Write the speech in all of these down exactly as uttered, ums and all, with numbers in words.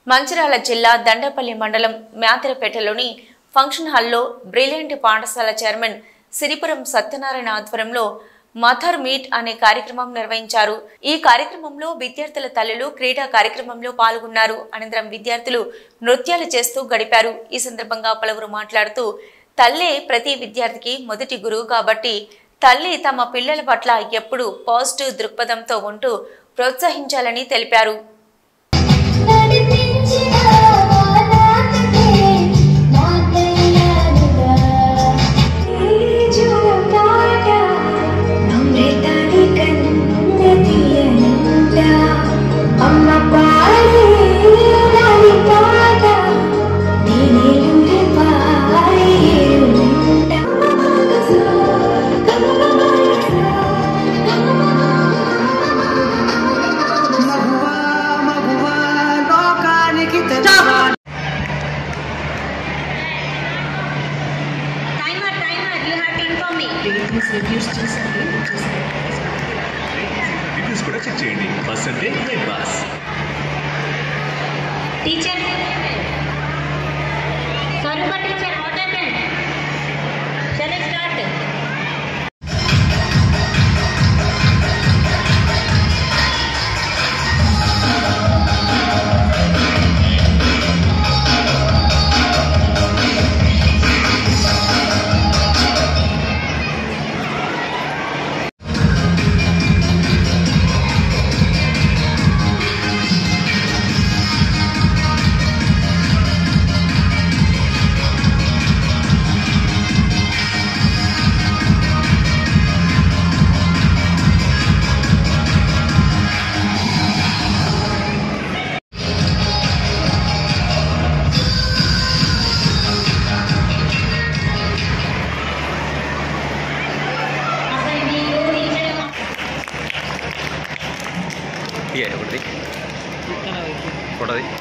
మంచిర్యాల జిల్లా దండపల్లి మండలం మ్యాతిరపేటలోని ఫంక్షన్ హాల్లో బ్రిలియంట్ పాఠశాల చైర్మన్ సిరిపురం సత్యనారాయణ ఆధ్వర్యంలో మదర్ మీట్ అనే కార్యక్రమం నిర్వహించారు. ఈ కార్యక్రమంలో విద్యార్థుల తల్లులు క్రీడా కార్యక్రమంలో పాల్గొన్నారు. అనంతరం విద్యార్థులు నృత్యాలు చేస్తూ గడిపారు. ఈ సందర్భంగా పలువురు మాట్లాడుతూ తల్లే ప్రతి విద్యార్థికి మొదటి గురువు కాబట్టి తల్లి తమ పిల్లల పట్ల ఎప్పుడూ పాజిటివ్ దృక్పథంతో ఉంటూ ప్రోత్సహించాలని తెలిపారు. రివ్యూస్ కూడా చెక్ చేయండి. బస్ అంటే red bus. Teacher Swaroopa teacher what happened? Shall I start? ये ఒకటి కొడది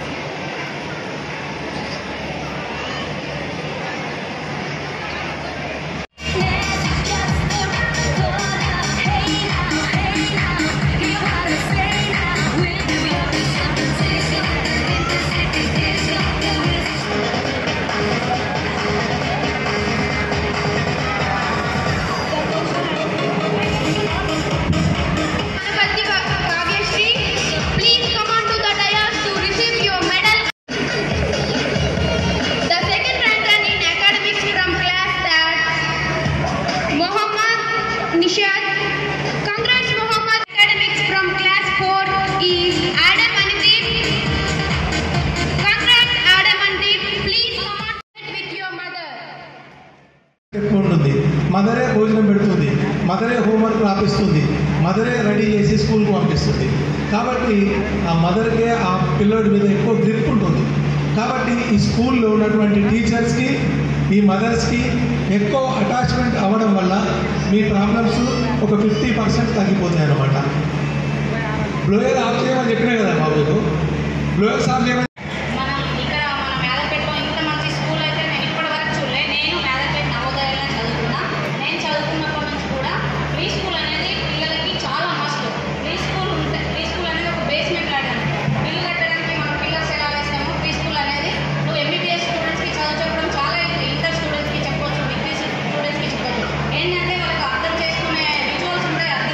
మదరే భోజనం పెడుతుంది, మదరే హోంవర్క్ రాపిస్తుంది, మదరే రెడీ చేసి స్కూల్కి పంపిస్తుంది. కాబట్టి ఆ మదర్కే ఆ పిల్లోడి మీద ఎక్కువ గ్రిప్ ఉంటుంది. కాబట్టి ఈ స్కూల్లో ఉన్నటువంటి టీచర్స్కి ఈ మదర్స్కి ఎక్కువ అటాచ్మెంట్ అవ్వడం వల్ల మీ ప్రాబ్లమ్స్ ఒక ఫిఫ్టీ పర్సెంట్ తగ్గిపోతాయి అన్నమాట. బ్లోయర్ ఆఫ్ చేయమని చెప్పినా కదా బాబు, బ్లోయర్స్ ఆఫ్ చేయమని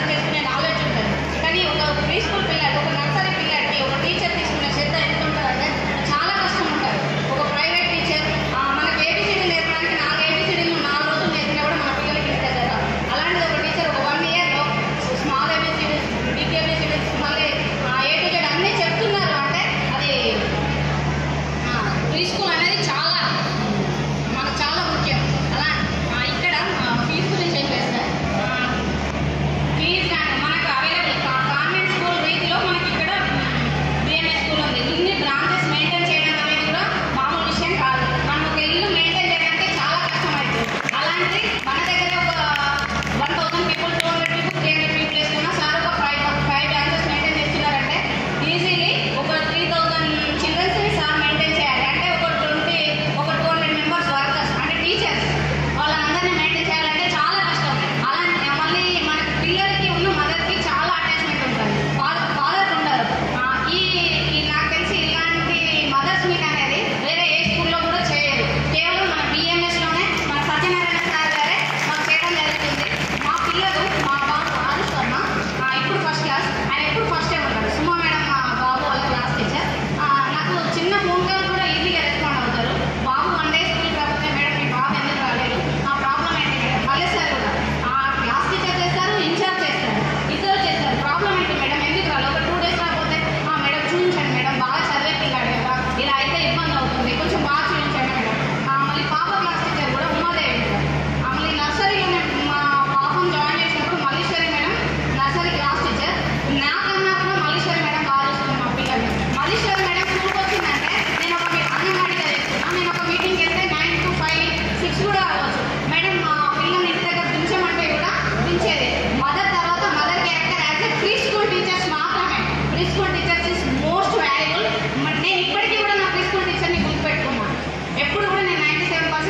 కానీ ఒక ప్రీ స్కూల్ పిల్లలు ఒక నర్సరీ పిల్లలకి ఒక టీచర్ తీసుకునే శ్రద్ధ ఎంత ఉంటుందంటే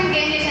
గెయిన్ చేసే